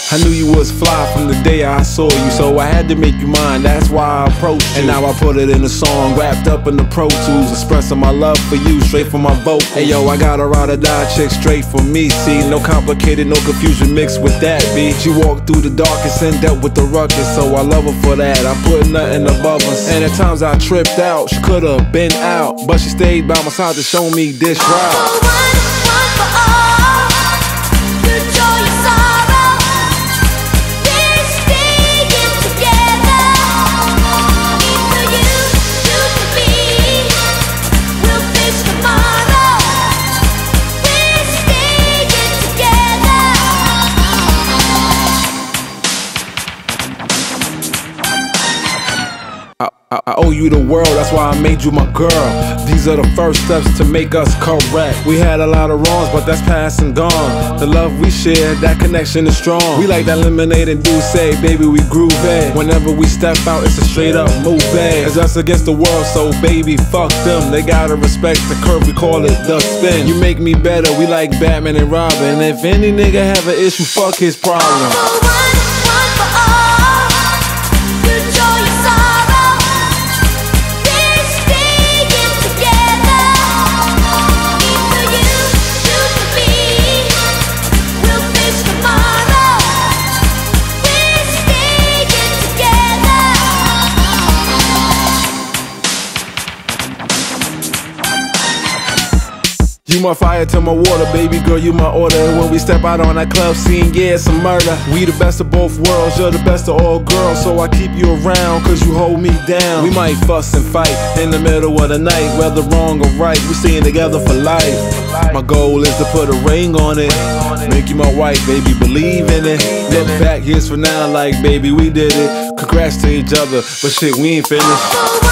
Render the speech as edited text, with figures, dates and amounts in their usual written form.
I knew you was fly from the day I saw you, so I had to make you mine, that's why I approached you. And now I put it in a song, wrapped up in the Pro Tools, expressing my love for you, straight from my vocal. Hey yo, I got a ride or die chick straight from me, see, no complicated, no confusion mixed with that beat. She walked through the darkest and dealt with the ruckus, so I love her for that, I put nothing above us. And at times I tripped out, she could've been out, but she stayed by my side to show me this route. One for all, your joy, your sorrow. I owe you the world, that's why I made you my girl. These are the first steps to make us correct. We had a lot of wrongs, but that's past and gone. The love we shared, that connection is strong. We like that lemonade and Douce, baby, we groovy. Whenever we step out, it's a straight up movie. It's us against the world, so baby, fuck them. They gotta respect the curve, we call it the spin. You make me better, we like Batman and Robin. If any nigga have an issue, fuck his problem. One for all, your joy, your sorrow. You my fire to my water, baby girl, you my order. And when we step out on that club scene, yeah, it's a murder. We the best of both worlds, you're the best of all girls, so I keep you around, cause you hold me down. We might fuss and fight in the middle of the night, whether wrong or right, we staying together for life. My goal is to put a ring on it, make you my wife, baby, believe in it. Look back years from now like, baby, we did it. Congrats to each other, but shit, we ain't finished.